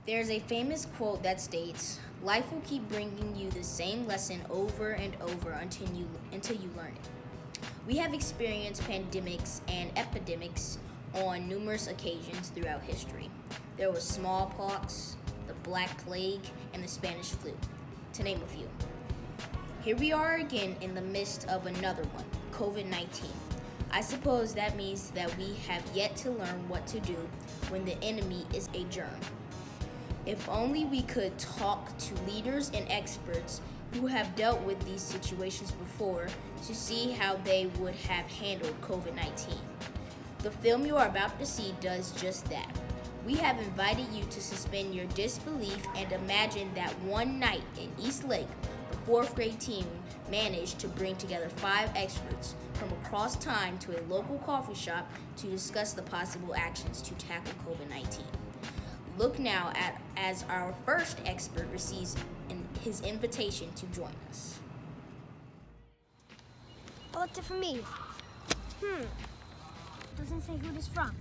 There's a famous quote that states, "Life will keep bringing you the same lesson over and over until you learn it." We have experienced pandemics and epidemics on numerous occasions throughout history. There was smallpox, the Black Plague, and the Spanish flu, to name a few. Here we are again in the midst of another one, COVID-19. I suppose that means that we have yet to learn what to do when the enemy is a germ. If only we could talk to leaders and experts who have dealt with these situations before to see how they would have handled COVID-19. The film you are about to see does just that. We have invited you to suspend your disbelief and imagine that one night in East Lake, the 4th grade team managed to bring together 5 experts from across time to a local coffee shop to discuss the possible actions to tackle COVID-19. Look now as our first expert receives his invitation to join us. What's it for me? Doesn't say who this from.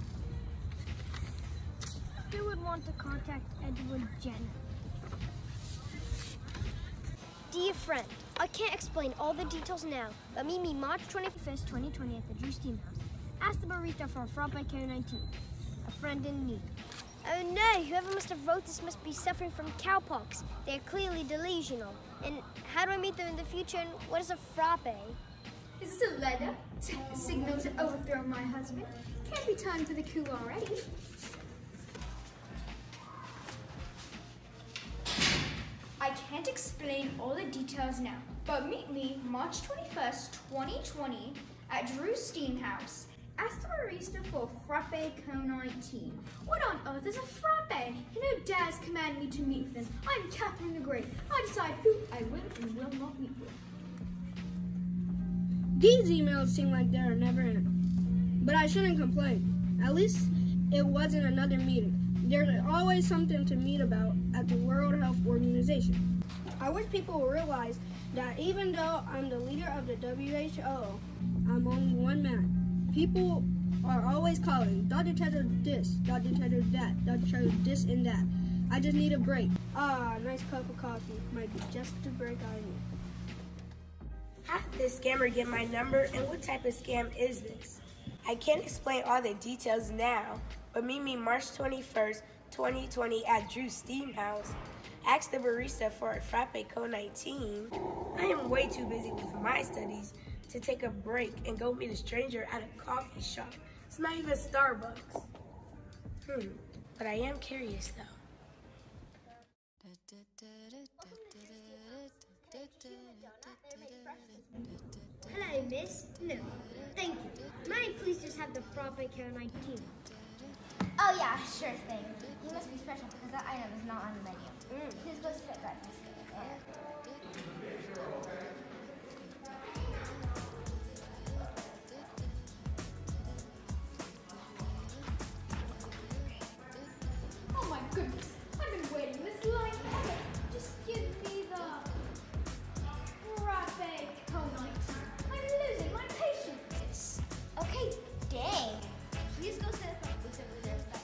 Who would want to contact Edward Jenner? Dear friend, I can't explain all the details now, but meet me March 25th, 2020 at the Drew Steam House. Ask the barista for a frappe COVID-19. A friend in need. Oh no, whoever must have wrote this must be suffering from cowpox. They're clearly delusional. And how do I meet them in the future, and what is a frappe? Is this a letter? A signal to overthrow my husband? Can't be time for the coup already. I can't explain all the details now, but meet me March 21st, 2020 at Drew Steam House. Ask the barista for frappe COVID-19. What on earth is a frappe? And who dares command me to meet with them? I'm Catherine the Great. I decide who I will and will not meet with. These emails seem like they're never end. But I shouldn't complain. At least it wasn't another meeting. There's always something to meet about at the World Health Organization. I wish people would realize that even though I'm the leader of the WHO, I'm only one man. People are always calling, Dr. Tedder this, Dr. Tedder that, Dr. Tedder this and that. I just need a break. A nice cup of coffee might be just the break I need. How did this scammer get my number, and what type of scam is this? I can't explain all the details now, but meet me March 21st, 2020 at Drew Steam House. Ask the barista for a frappe COVID-19. I am way too busy with my studies to take a break and go meet a stranger at a coffee shop. It's not even Starbucks. But I am curious though. Hello, miss. No, thank you. May I please just have the frappe COVID-19? Oh yeah, sure thing. He must be special because that item is not on the menu. Please go sit back this way. Oh my goodness, I've been waiting this long ever. Just give me the frappe COVID-19. I'm losing my patience. Okay, dang. Please go sit back with the inspector.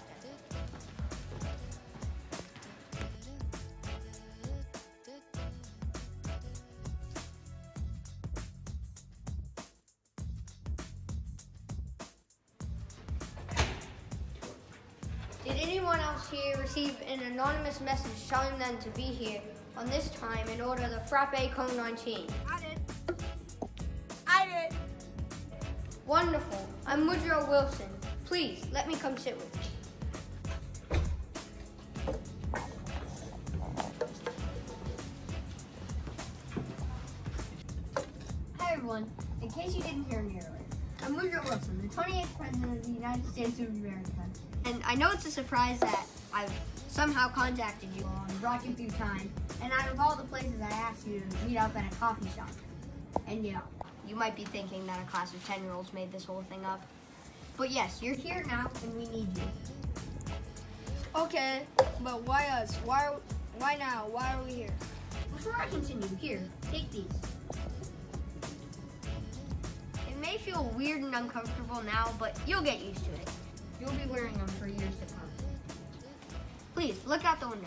Did anyone else here receive an anonymous message telling them to be here on this time in order the frappe COVID-19? I did. Wonderful. I'm Woodrow Wilson. Please, let me come sit with you. Hi everyone. In case you didn't hear me earlier, I'm Woodrow Wilson, the 28th President of the United States of America. And I know it's a surprise that I've somehow contacted you all and brought you through time. And out of all the places I asked you to meet up at a coffee shop. And you might be thinking that a class of 10-year-olds made this whole thing up. But yes, you're here now and we need you. Okay, but why us? Why now? Why are we here? Before I continue, here, take these. It may feel weird and uncomfortable now, but you'll get used to it. You'll be wearing them for years to come. Please, look out the window.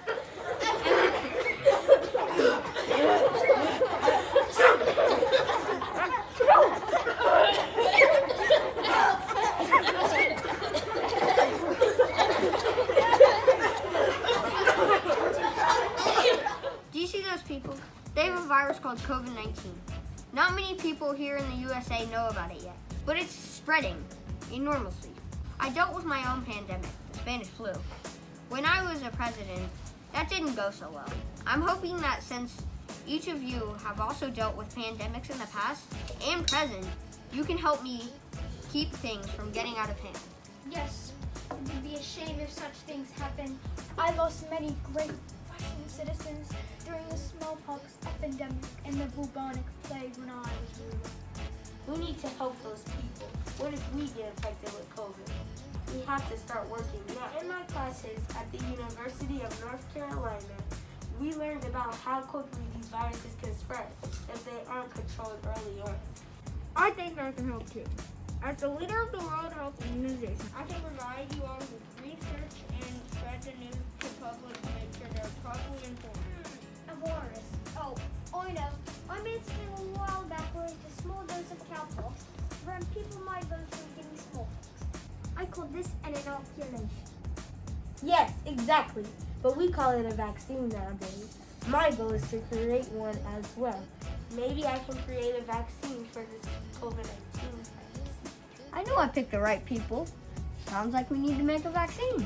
Do you see those people? They have a virus called COVID-19. Not many people here in the USA know about it yet, but it's spreading enormously. I dealt with my own pandemic, the Spanish flu. When I was a president, that didn't go so well. I'm hoping that since each of you have also dealt with pandemics in the past and present, you can help me keep things from getting out of hand. Yes, it would be a shame if such things happen. I lost many great Russian citizens during the smallpox epidemic and the bubonic plague when I was ruler. We need to help those people. What if we get infected with COVID? We have to start working now. In my classes at the University of North Carolina, we learned about how quickly these viruses can spread if they aren't controlled early on. I think I can help too. As the leader of the World Health Organization, I can provide you all with research and spread the news to the public to make sure they're properly informed. A virus. Oh, I know. I made something a while back where it's a small dose of cowpox to prevent people my boat from getting smallpox. I call this an inoculation. Yes, exactly. But we call it a vaccine nowadays. My goal is to create one as well. Maybe I can create a vaccine for this COVID-19 virus. I know I picked the right people. Sounds like we need to make a vaccine.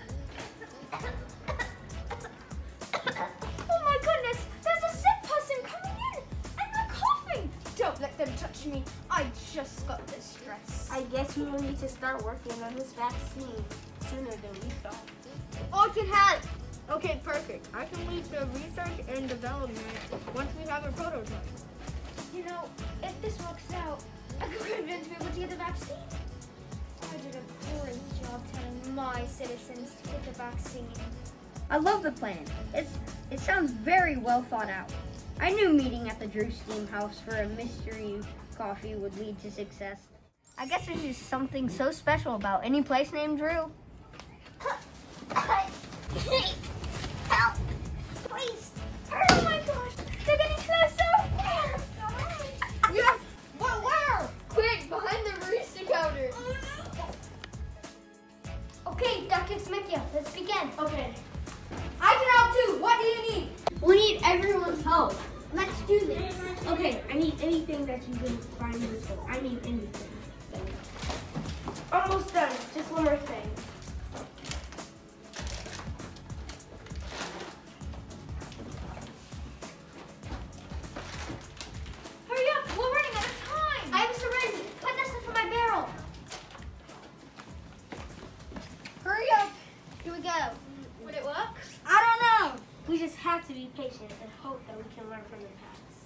Oh my goodness, there's a sick person coming in and they're coughing. Don't let them touch me. I just got this stress. I guess we will need to start working on this vaccine sooner than we thought. I can help. Okay, perfect. I can lead the research and development once we have a prototype. You know, if this works out, I could convince people to get the vaccine. I did a great job telling my citizens to get the vaccine. I love the plan. It sounds very well thought out. I knew meeting at the Drew Steam House for a mystery coffee would lead to success. I guess there's just something so special about any place named Drew. Help! Please! Oh my gosh, they're getting closer! Yes, but where? Quick, behind the barista counter. Okay, Dr. Smithia, let's begin. Okay. I can help too. What do you need? We need everyone's help. Let's do this. Okay, I need anything that you can find useful. I need anything. Almost done. Just one more thing. Hurry up, we're running out of time. I have a syringe. Put this in for my barrel. Hurry up. Here we go. Would it work? I don't know. We just have to be patient and hope that we can learn from the past.